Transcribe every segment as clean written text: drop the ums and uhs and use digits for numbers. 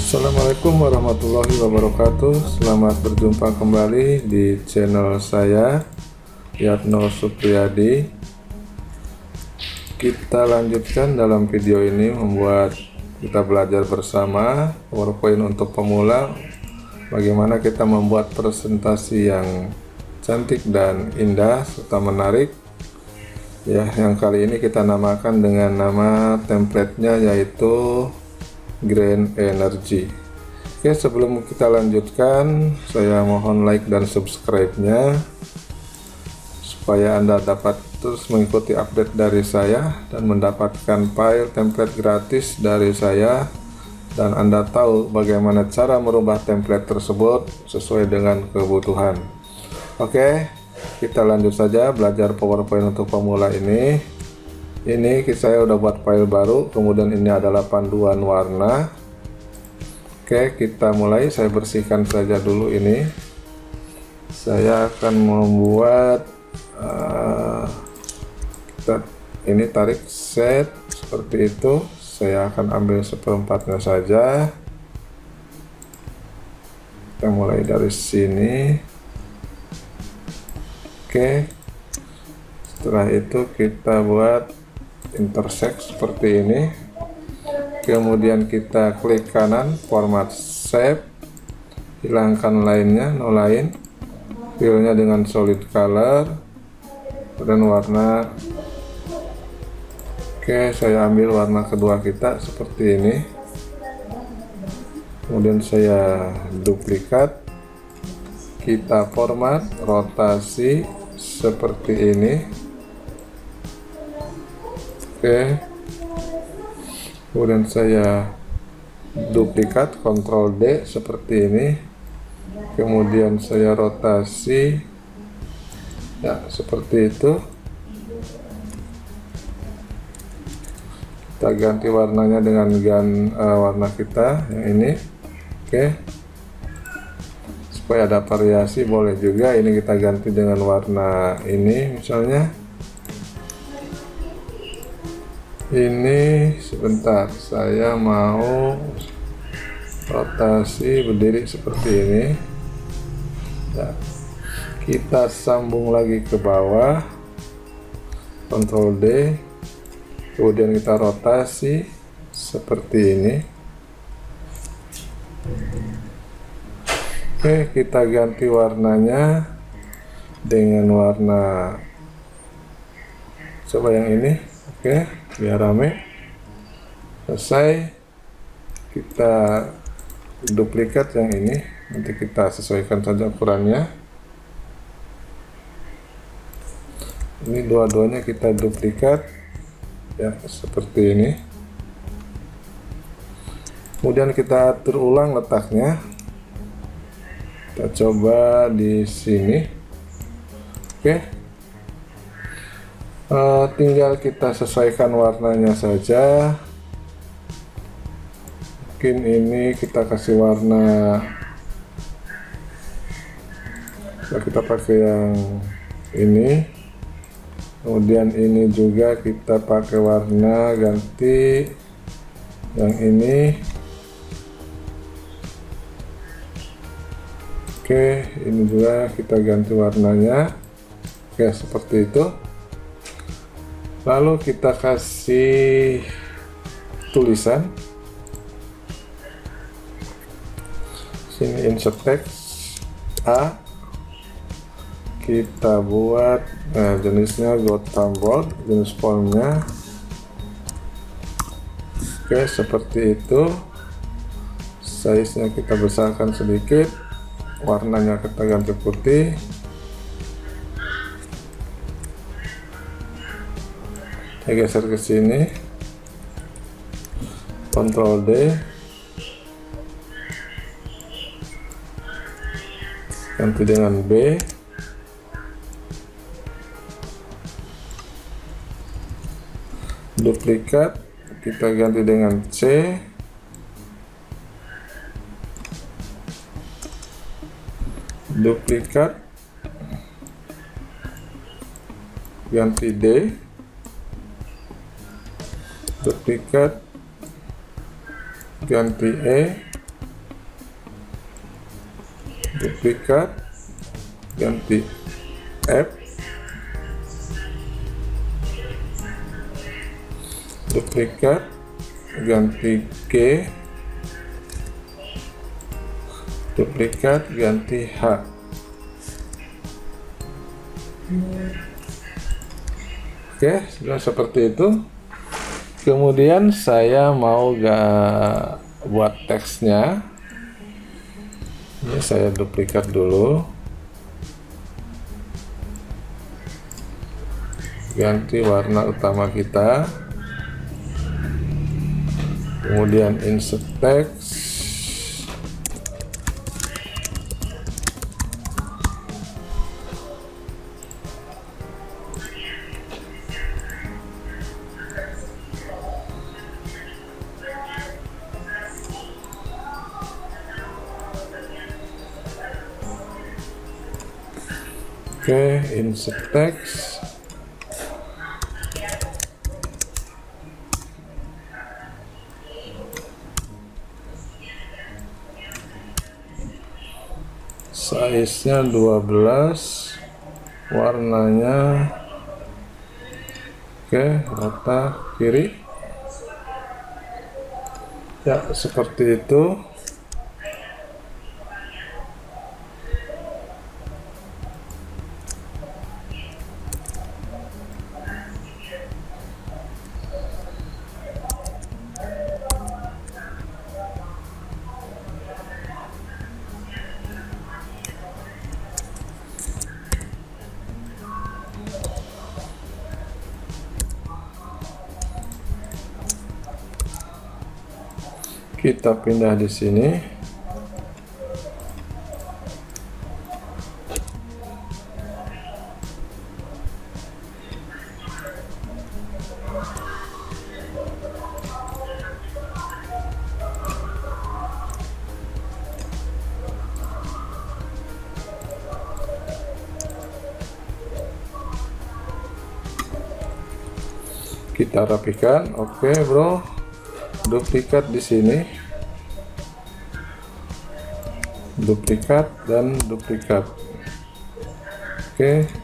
Assalamualaikum warahmatullahi wabarakatuh. Selamat berjumpa kembali di channel saya, Yatno Supriyadi. Kita lanjutkan dalam video ini kita belajar bersama PowerPoint untuk pemula. Bagaimana kita membuat presentasi yang cantik dan indah serta menarik. Ya, yang kali ini kita namakan dengan nama template-nya yaitu Green Energy. Oke, sebelum kita lanjutkan, saya mohon like dan subscribe-nya supaya Anda dapat terus mengikuti update dari saya dan mendapatkan file template gratis dari saya, dan Anda tahu bagaimana cara merubah template tersebut sesuai dengan kebutuhan. Oke, kita lanjut saja belajar PowerPoint untuk pemula ini. Ini saya udah buat file baru, kemudian ini adalah panduan warna. Oke, kita mulai. Saya bersihkan saja dulu ini. Saya akan membuat ini tarik set seperti itu. Saya akan ambil seperempatnya saja. Kita mulai dari sini. Oke, setelah itu kita buat intersect seperti ini. Kemudian kita klik kanan, format shape, hilangkan lainnya, no line, filenya dengan solid color dan warna. Oke, saya ambil warna kedua kita seperti ini. Kemudian saya duplikat, kita format, rotasi seperti ini. Oke, kemudian saya duplikat, Ctrl D seperti ini. Kemudian saya rotasi, ya seperti itu. Kita ganti warnanya dengan warna kita yang ini. Oke, supaya ada variasi boleh juga. Ini kita ganti dengan warna ini misalnya. Ini sebentar, saya mau rotasi berdiri seperti ini. Ya, kita sambung lagi ke bawah, Ctrl D, kemudian kita rotasi seperti ini. Oke, kita ganti warnanya dengan warna, coba yang ini. Oke, biar rame. Selesai, kita duplikat yang ini, nanti kita sesuaikan saja ukurannya. Ini dua-duanya kita duplikat ya seperti ini. Kemudian kita atur ulang letaknya. Kita coba di sini. Oke, tinggal kita sesuaikan warnanya saja. Mungkin ini kita kasih warna, kita pakai yang ini. Kemudian ini juga kita pakai warna, ganti yang ini. Oke, ini juga kita ganti warnanya. Oke, seperti itu. Lalu kita kasih tulisan. Sini insert text A. Kita buat jenisnya Gotham Bold, jenis fontnya. Oke, seperti itu. Size-nya kita besarkan sedikit. Warnanya kita ganti putih. Saya geser ke sini, Ctrl D, ganti dengan B, duplikat, kita ganti dengan C, duplikat, ganti D, duplikat, ganti E, duplikat, ganti F, duplikat, ganti G, duplikat, ganti H. Oke, sudah seperti itu. Kemudian saya mau buat teksnya. Ini saya duplikat dulu, ganti warna utama kita, kemudian insert text, insert text, size-nya 12, warnanya rata kiri ya, seperti itu. Kita pindah di sini. Kita rapikan. Oke, bro. Duplikat di sini, duplikat dan duplikat. Oke,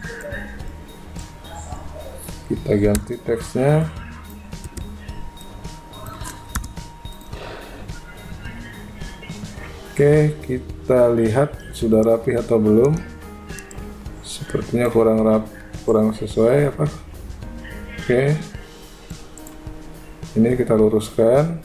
kita ganti teksnya. Oke, kita lihat sudah rapi atau belum. Sepertinya kurang sesuai apa. Oke, ini kita luruskan.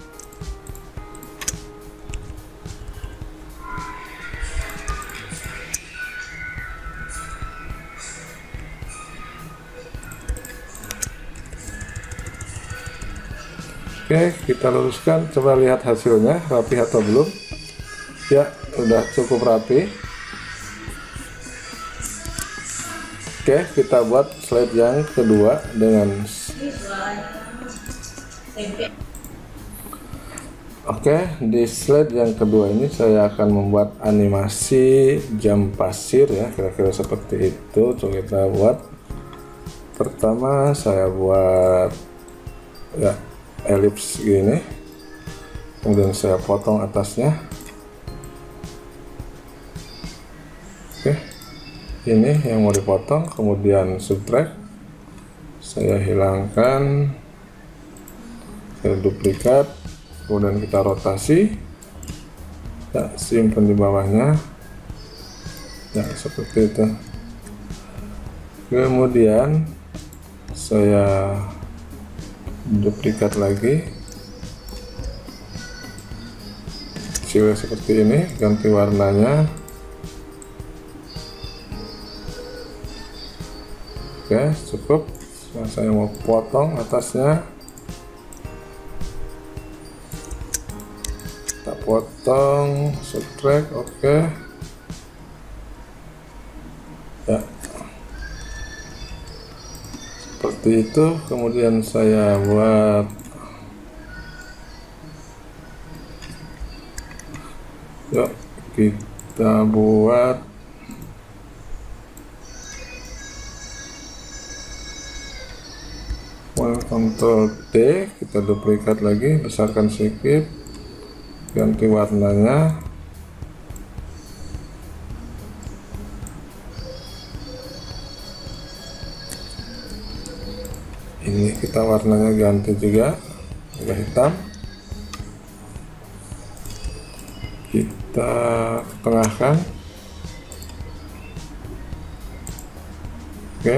Oke, kita luruskan. Coba lihat hasilnya, rapi atau belum. Ya, udah cukup rapi. Oke, kita buat slide yang kedua dengan di slide yang kedua ini saya akan membuat animasi jam pasir ya, kira-kira seperti itu. Coba kita buat. Pertama saya buat ya elips gini, kemudian saya potong atasnya. Oke, ini yang mau dipotong, kemudian subtract, saya hilangkan, saya duplikat, kemudian kita rotasi ya, simpan di bawahnya ya, seperti itu. Kemudian saya duplikat lagi, kecil seperti ini, ganti warnanya. Oke, cukup. Nah, saya mau potong atasnya, kita potong, subtract. Oke ya, seperti itu. Kemudian saya buat yuk, kita buat Ctrl D, kita duplikat lagi, besarkan sedikit, ganti warnanya. Ini kita warnanya ganti juga, agak hitam. Kita tengahkan. Oke.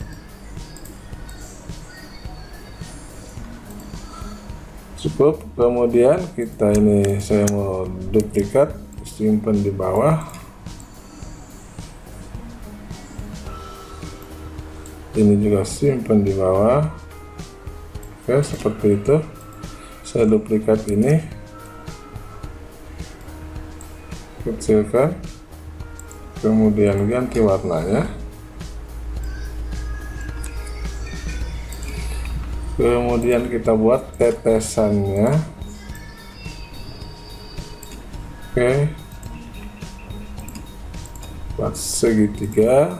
Cukup. Kemudian kita ini saya mau duplikat, simpan di bawah. Ini juga simpan di bawah. Oke, seperti itu. Saya duplikat ini, kecilkan, kemudian ganti warnanya, kemudian kita buat tetesannya. Oke, buat segitiga.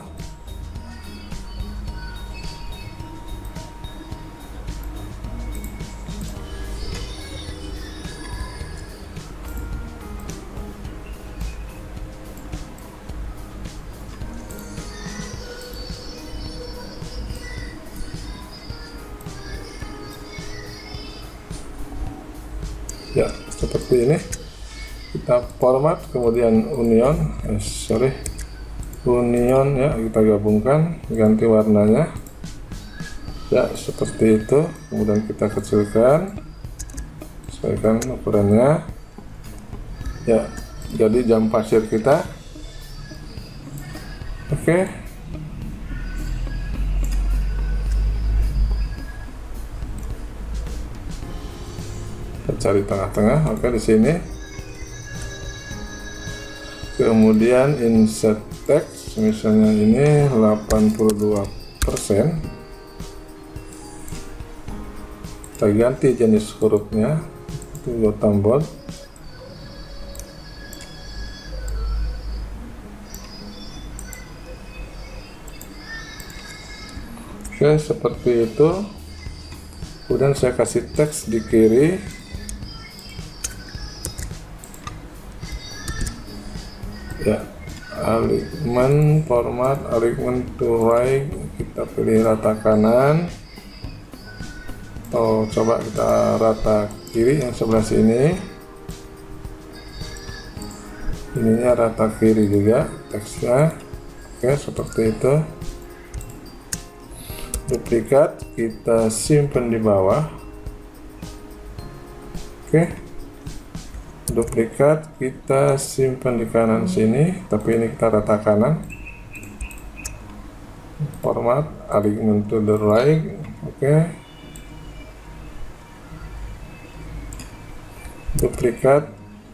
Ya, seperti ini. Kita format, kemudian union ya, kita gabungkan, ganti warnanya ya, seperti itu. Kemudian kita kecilkan, sesuaikan ukurannya ya. Jadi jam pasir kita. Oke. Cari tengah-tengah. Oke, di sini. Kemudian insert text, misalnya ini 82%. Kita ganti jenis hurufnya, itu tombol. Oke, seperti itu. Kemudian saya kasih teks di kiri. Ya, alignment, format, alignment to right, kita pilih rata kanan, atau coba kita rata kiri yang sebelah sini. Ininya rata kiri juga teksnya. Oke, seperti itu. Duplikat, kita simpan di bawah. Oke. Duplikat, kita simpan di kanan sini, tapi ini kita rata kanan. Format, alignment to the right. Oke. Duplikat,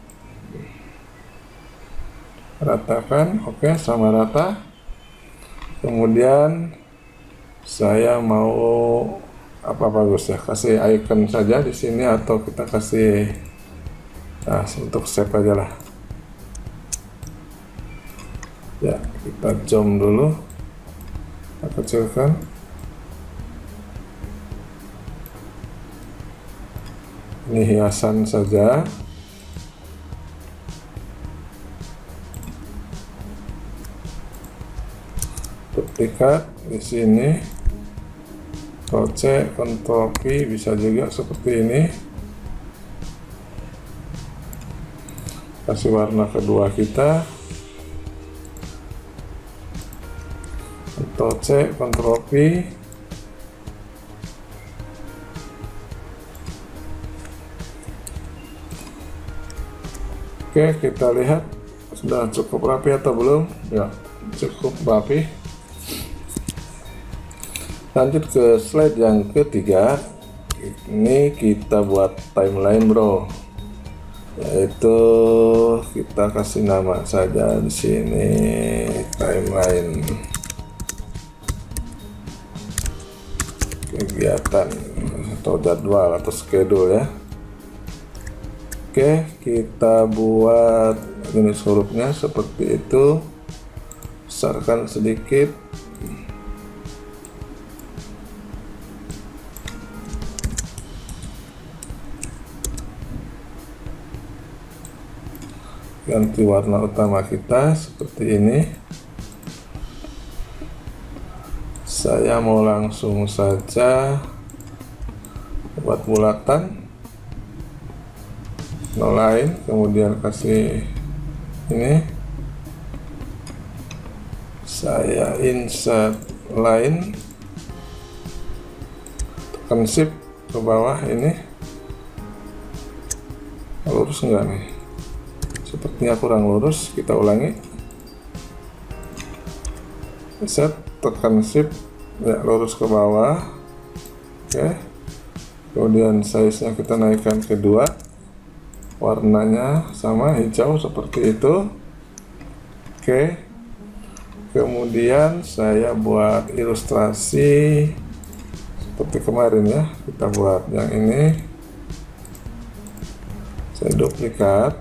ratakan. Oke, sama rata. Kemudian saya mau apa bagus ya, kasih icon saja di sini, atau kita kasih, nah, untuk save aja lah ya. Kita zoom dulu, kita kecilkan. Ini hiasan saja. Duplikat di sini, Ctrl C, Ctrl V, bisa juga seperti ini. Kasih warna kedua kita, Ctrl C, Ctrl V. Oke, kita lihat sudah cukup rapi atau belum. Ya, cukup rapi. Lanjut ke slide yang ketiga. Ini kita buat timeline, bro. Yaitu kita kasih nama saja di sini, timeline kegiatan atau jadwal atau schedule ya. Oke, kita buat jenis hurufnya seperti itu. Besarkan sedikit. Ganti warna utama kita seperti ini. Saya mau langsung saja buat bulatan, no line, kemudian kasih ini, saya insert line, tekan shift ke bawah, ini lurus enggak nih, sepertinya kurang lurus, kita ulangi, set, tekan shift ya, lurus ke bawah. Oke, kemudian size nya kita naikkan ke 2, warnanya sama hijau seperti itu. Oke, kemudian saya buat ilustrasi seperti kemarin ya, kita buat yang ini, saya duplikat,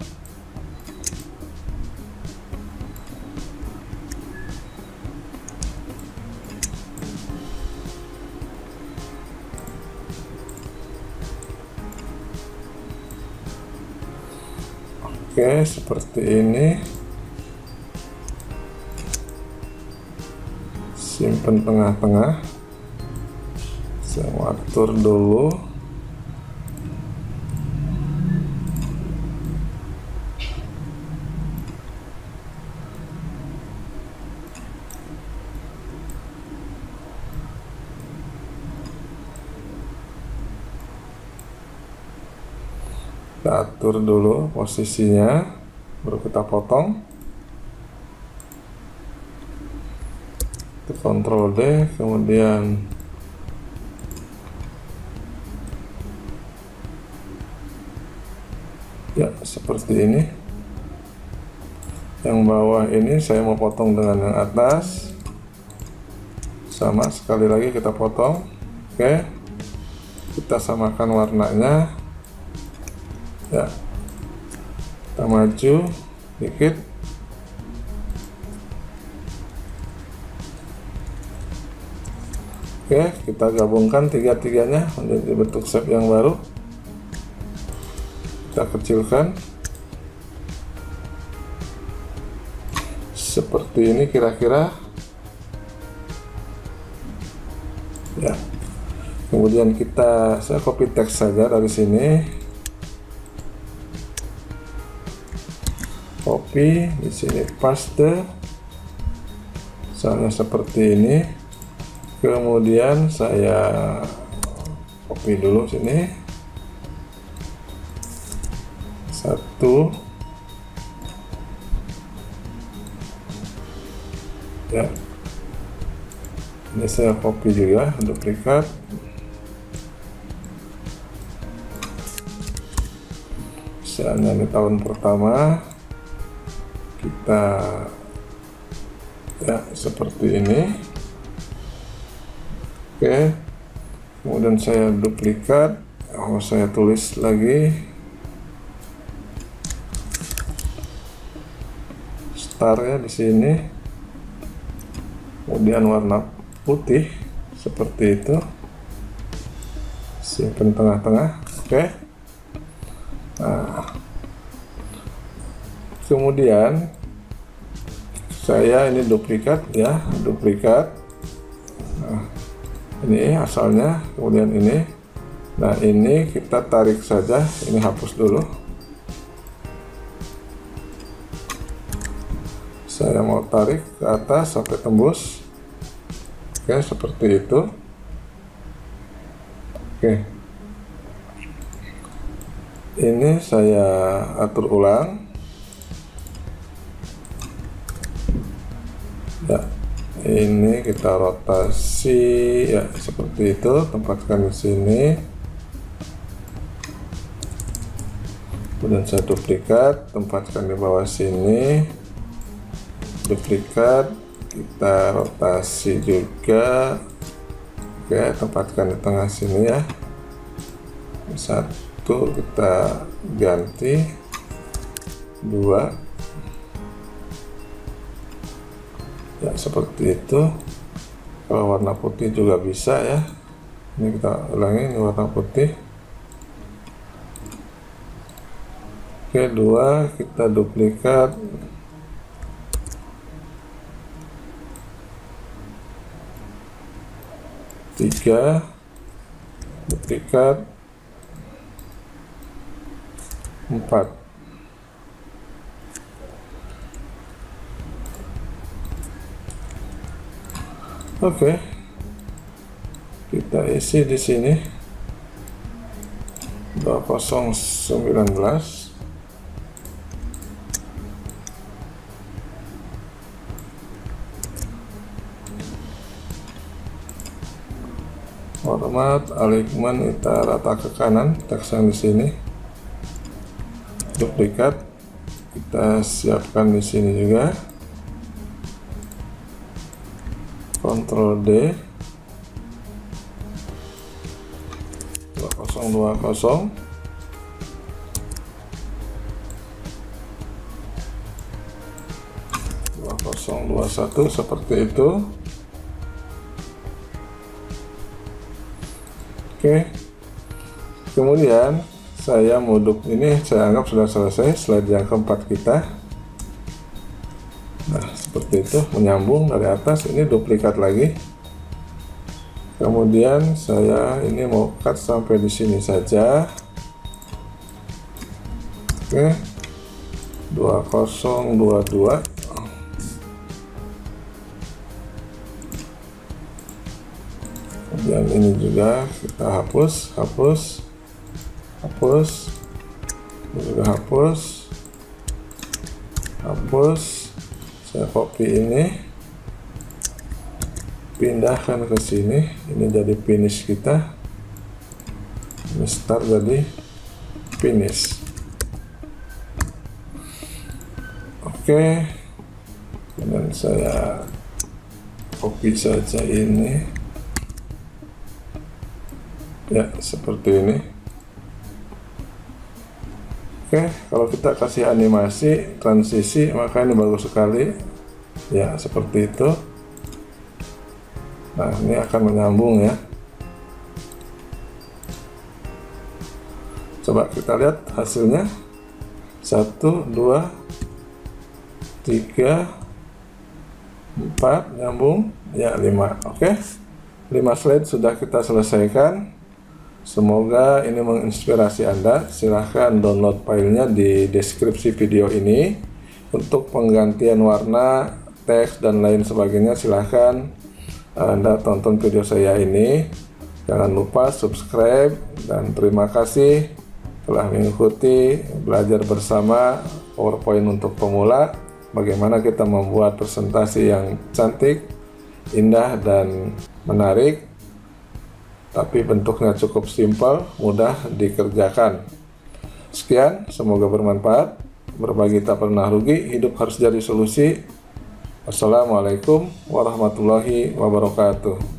oke seperti ini, simpan tengah-tengah, saya mau atur dulu, kita atur dulu posisinya, baru kita potong. Ctrl D, kemudian ya seperti ini. Yang bawah ini saya mau potong dengan yang atas, sama sekali lagi kita potong. Oke, kita samakan warnanya ya, kita maju dikit, oke kita gabungkan tiga-tiganya menjadi bentuk shape yang baru, kita kecilkan seperti ini kira-kira ya. Kemudian saya copy teks saja dari sini, copy di sini, paste misalnya seperti ini. Kemudian saya copy dulu sini, 1 ya, ini saya copy juga, duplikat, misalnya ini tahun pertama, kita ya seperti ini. Oke, kemudian saya duplikat, saya tulis lagi star ya di sini, kemudian warna putih seperti itu, simpan tengah-tengah. Oke, nah kemudian saya ini duplikat ya, duplikat. Nah, ini asalnya, kemudian ini, nah ini kita tarik saja, ini hapus dulu, saya mau tarik ke atas sampai tembus. Oke seperti itu. Oke, ini saya atur ulang ya, ini kita rotasi ya seperti itu, tempatkan di sini, kemudian saya duplikat, tempatkan di bawah sini, duplikat, kita rotasi juga, oke tempatkan di tengah sini ya, 1 kita ganti, 2 ya seperti itu. Kalau warna putih juga bisa ya, ini kita ulangi, ini warna putih. Oke, 2 kita duplikat, 3 duplikat 4. Oke, kita isi di sini 2019. Format alignment kita rata ke kanan, teks yang di sini. Duplikat kita siapkan di sini juga. Ctrl D 2020 2021 seperti itu. Oke, kemudian saya moduk ini saya anggap sudah selesai slide yang keempat kita. Nah, seperti itu, menyambung dari atas. Ini duplikat lagi. Kemudian saya ini mau cut sampai di sini saja. Oke, 2022. Kemudian ini juga kita hapus, juga hapus. Saya copy ini, pindahkan ke sini. Ini jadi finish kita. Ini start jadi finish. Oke, dan saya copy saja ini. Ya, seperti ini. Oke, kalau kita kasih animasi transisi, maka ini bagus sekali. Ya, seperti itu. Nah, ini akan menyambung ya. Coba kita lihat hasilnya. 1, 2, 3, 4, nyambung. Ya, 5. Oke, 5 slide sudah kita selesaikan. Semoga ini menginspirasi Anda. Silahkan download filenya di deskripsi video ini. Untuk penggantian warna, teks, dan lain sebagainya, silahkan Anda tonton video saya ini. Jangan lupa subscribe, dan terima kasih telah mengikuti belajar bersama PowerPoint untuk pemula. Bagaimana kita membuat presentasi yang cantik, indah, dan menarik, tapi bentuknya cukup simpel, mudah dikerjakan. Sekian, semoga bermanfaat. Berbagi tak pernah rugi, hidup harus jadi solusi. Wassalamualaikum warahmatullahi wabarakatuh.